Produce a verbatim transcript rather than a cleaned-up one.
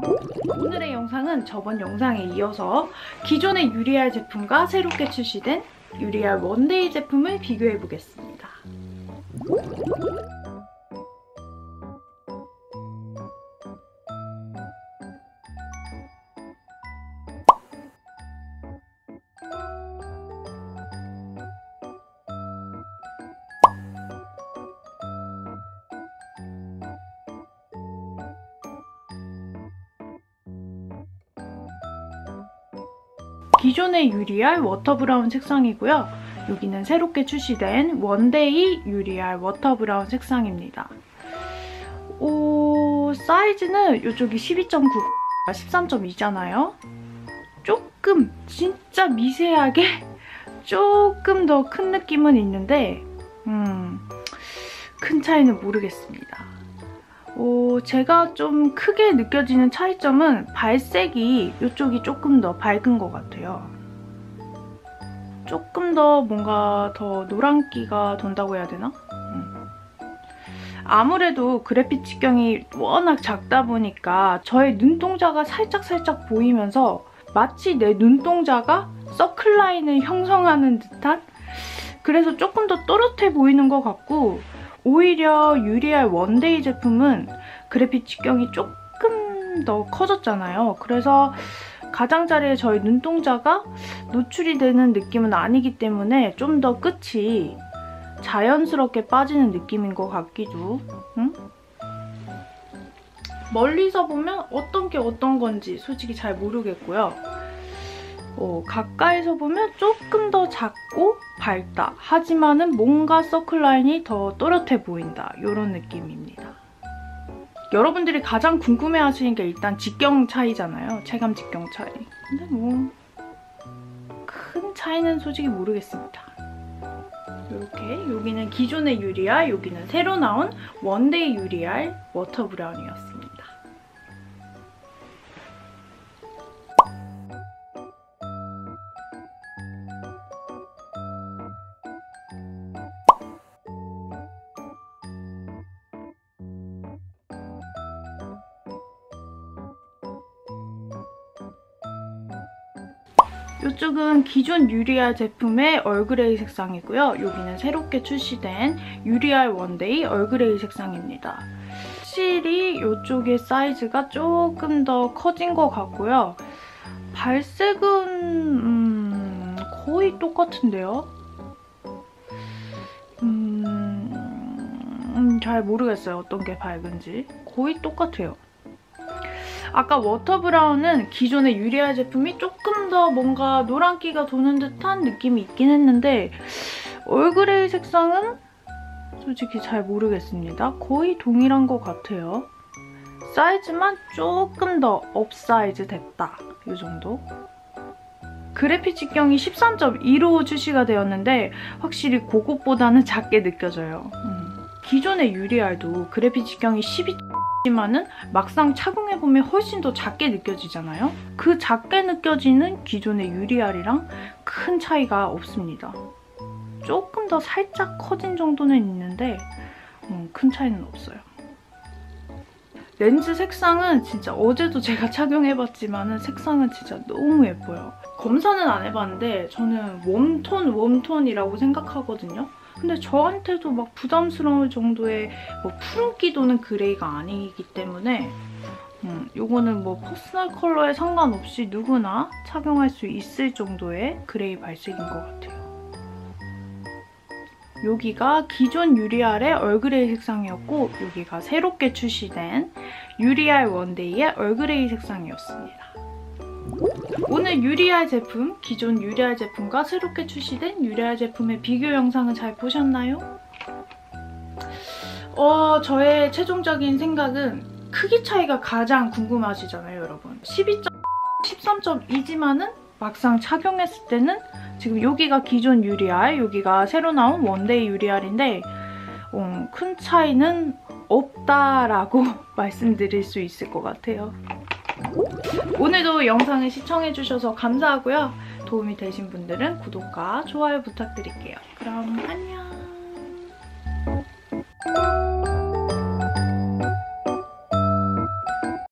오늘의 영상은 저번 영상에 이어서 기존의 유리알 제품과 새롭게 출시된 유리알 원데이 제품을 비교해보겠습니다. 기존의 유리알 워터 브라운 색상이고요. 여기는 새롭게 출시된 원데이 유리알 워터 브라운 색상입니다. 오, 사이즈는 이쪽이 십이 점 구, 십삼 점 이잖아요. 조금 진짜 미세하게 조금 더 큰 느낌은 있는데 음, 큰 차이는 모르겠습니다. 오, 제가 좀 크게 느껴지는 차이점은 발색이 이쪽이 조금 더 밝은 것 같아요. 조금 더 뭔가 더 노란기가 돈다고 해야 되나? 음. 아무래도 그래픽 직경이 워낙 작다 보니까 저의 눈동자가 살짝살짝 보이면서 마치 내 눈동자가 서클라인을 형성하는 듯한, 그래서 조금 더 또렷해 보이는 것 같고, 오히려 유리알 원데이 제품은 그래픽 직경이 조금 더 커졌잖아요. 그래서 가장자리에 저희 눈동자가 노출이 되는 느낌은 아니기 때문에 좀 더 끝이 자연스럽게 빠지는 느낌인 것 같기도. 응? 멀리서 보면 어떤 게 어떤 건지 솔직히 잘 모르겠고요. 어, 가까이서 보면 조금 더 작고 밝다. 하지만은 뭔가 서클라인이 더 또렷해 보인다. 이런 느낌입니다. 여러분들이 가장 궁금해하시는 게 일단 직경 차이잖아요. 체감 직경 차이. 근데 뭐 큰 차이는 솔직히 모르겠습니다. 이렇게 여기는 기존의 유리알, 여기는 새로 나온 원데이 유리알 워터 브라운이었습니다. 이쪽은 기존 유리알 제품의 얼그레이 색상이고요. 여기는 새롭게 출시된 유리알 원데이 얼그레이 색상입니다. 확실히 이쪽의 사이즈가 조금 더 커진 것 같고요. 발색은 음, 거의 똑같은데요? 음, 음, 잘 모르겠어요. 어떤 게 밝은지. 거의 똑같아요. 아까 워터 브라운은 기존의 유리알 제품이 조금 더 뭔가 노란기가 도는 듯한 느낌이 있긴 했는데 얼그레이 색상은 솔직히 잘 모르겠습니다. 거의 동일한 것 같아요. 사이즈만 조금 더 업사이즈 됐다. 이 정도. 그래픽 직경이 십삼 점 이로 출시가 되었는데 확실히 그것보다는 작게 느껴져요. 음. 기존의 유리알도 그래픽 직경이 십이 하지만은 막상 착용해보면 훨씬 더 작게 느껴지잖아요? 그 작게 느껴지는 기존의 유리알이랑 큰 차이가 없습니다. 조금 더 살짝 커진 정도는 있는데 음, 큰 차이는 없어요. 렌즈 색상은 진짜 어제도 제가 착용해봤지만 색상은 진짜 너무 예뻐요. 검사는 안 해봤는데 저는 웜톤, 웜톤이라고 생각하거든요. 근데 저한테도 막 부담스러울 정도의 뭐 푸른기 도는 그레이가 아니기 때문에 음, 이거는 뭐 퍼스널 컬러에 상관없이 누구나 착용할 수 있을 정도의 그레이 발색인 것 같아요. 여기가 기존 유리알의 얼그레이 색상이었고 여기가 새롭게 출시된 유리알 원데이의 얼그레이 색상이었습니다. 오늘 유리알 제품, 기존 유리알 제품과 새롭게 출시된 유리알 제품의 비교 영상은 잘 보셨나요? 어, 저의 최종적인 생각은 크기 차이가 가장 궁금하시잖아요, 여러분. 십이 점, 십삼 점 이지만은 막상 착용했을 때는 지금 여기가 기존 유리알, 여기가 새로 나온 원데이 유리알인데 어, 큰 차이는 없다라고 말씀드릴 수 있을 것 같아요. 오늘도 영상을 시청해주셔서 감사하고요. 도움이 되신 분들은 구독과 좋아요 부탁드릴게요. 그럼 안녕!